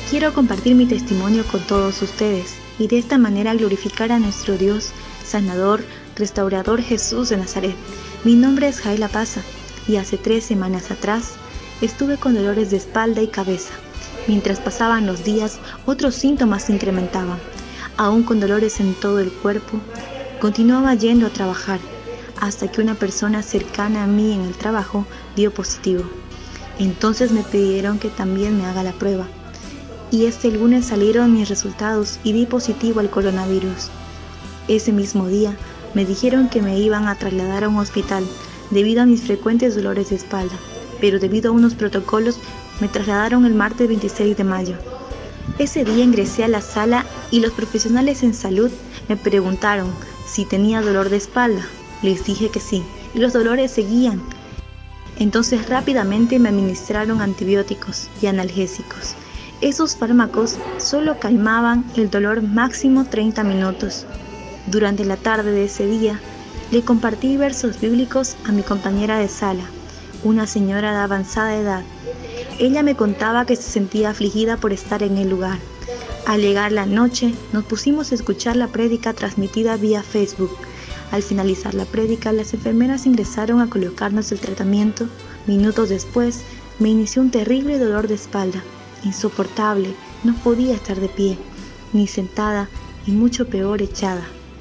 Quiero compartir mi testimonio con todos ustedes y de esta manera glorificar a nuestro Dios, sanador, restaurador Jesús de Nazaret. Mi nombre es Jaela Paza y hace 3 semanas atrás estuve con dolores de espalda y cabeza. Mientras pasaban los días, otros síntomas se incrementaban. Aún con dolores en todo el cuerpo, continuaba yendo a trabajar, hasta que una persona cercana a mí en el trabajo dio positivo. Entonces me pidieron que también me haga la prueba. Y este lunes salieron mis resultados y di positivo al coronavirus. Ese mismo día me dijeron que me iban a trasladar a un hospital debido a mis frecuentes dolores de espalda, pero debido a unos protocolos me trasladaron el martes 26 de mayo. Ese día ingresé a la sala y los profesionales en salud me preguntaron si tenía dolor de espalda. Les dije que sí, y los dolores seguían. Entonces rápidamente me administraron antibióticos y analgésicos. Esos fármacos solo calmaban el dolor máximo 30 minutos. Durante la tarde de ese día, le compartí versos bíblicos a mi compañera de sala, una señora de avanzada edad. Ella me contaba que se sentía afligida por estar en el lugar. Al llegar la noche, nos pusimos a escuchar la prédica transmitida vía Facebook. Al finalizar la prédica, las enfermeras ingresaron a colocarnos el tratamiento. Minutos después, me inició un terrible dolor de espalda, insoportable. No podía estar de pie, ni sentada, y mucho peor echada.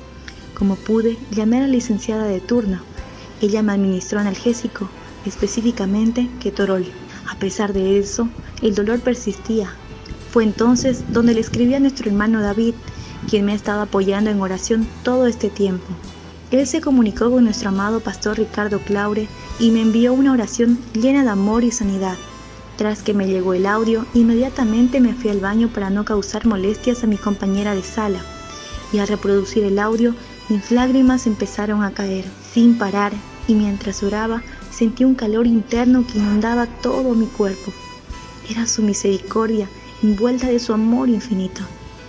Como pude, llamé a la licenciada de turno. Ella me administró analgésico, específicamente Ketorol. A pesar de eso, el dolor persistía. Fue entonces donde le escribí a nuestro hermano David, quien me ha estado apoyando en oración todo este tiempo. Él se comunicó con nuestro amado pastor Ricardo Claure y me envió una oración llena de amor y sanidad. Tras que me llegó el audio, inmediatamente me fui al baño para no causar molestias a mi compañera de sala. Y al reproducir el audio, mis lágrimas empezaron a caer sin parar, y mientras oraba, sentí un calor interno que inundaba todo mi cuerpo. Era su misericordia, envuelta de su amor infinito.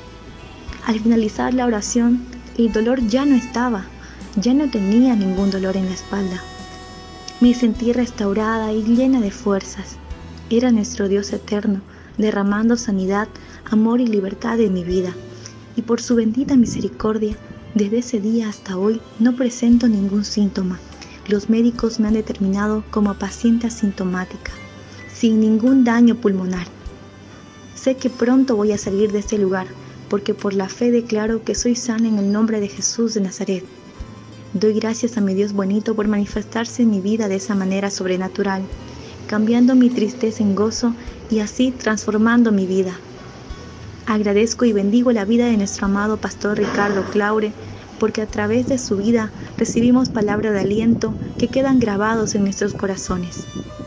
Al finalizar la oración, el dolor ya no estaba. Ya no tenía ningún dolor en la espalda. Me sentí restaurada y llena de fuerzas. Era nuestro Dios eterno, derramando sanidad, amor y libertad en mi vida. Y por su bendita misericordia, desde ese día hasta hoy no presento ningún síntoma. Los médicos me han determinado como paciente asintomática, sin ningún daño pulmonar. Sé que pronto voy a salir de este lugar, porque por la fe declaro que soy sana en el nombre de Jesús de Nazaret. Doy gracias a mi Dios bonito por manifestarse en mi vida de esa manera sobrenatural, cambiando mi tristeza en gozo y así transformando mi vida. Agradezco y bendigo la vida de nuestro amado pastor Ricardo Claure, porque a través de su vida recibimos palabras de aliento que quedan grabados en nuestros corazones.